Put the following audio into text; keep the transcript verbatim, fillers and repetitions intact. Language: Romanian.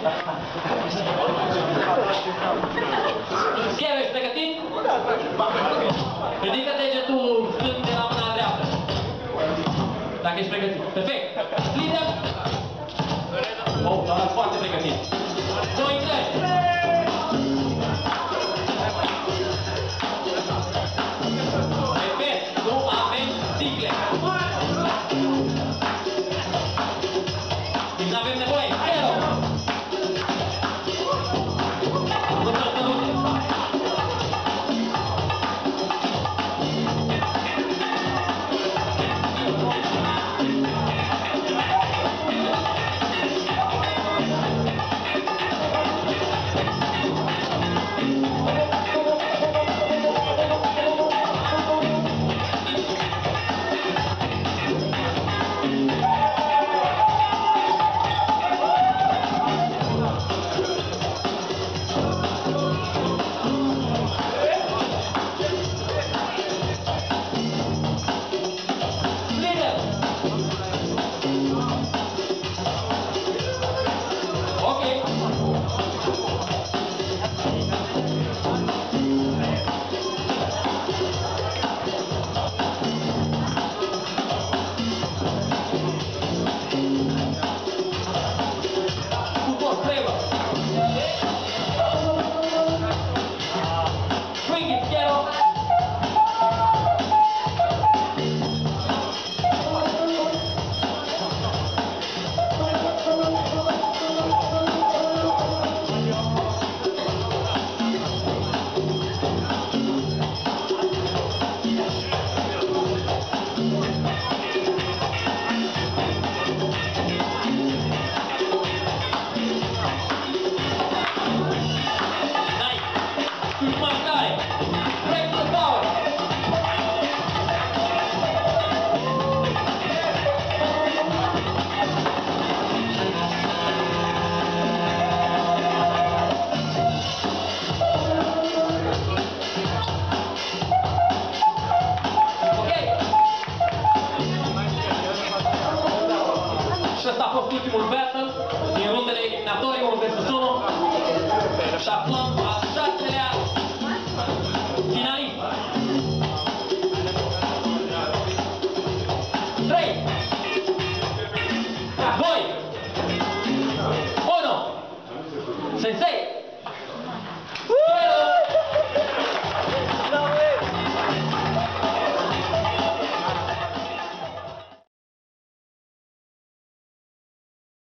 Chiar ești pregătit? Ridică degetul stâng de la mâna dreaptă. Dacă ești pregătit. Perfect. Lider. Oh, dar foarte pregătit. doi, trei. Repet, nu avem sticle. Nu avem nevoie. Zero. Nu să stădute. Ultimul battle din rundele eliminatorii unu versus unu și aflăm al șaselea finalist. trei, doi, unu, Sensei!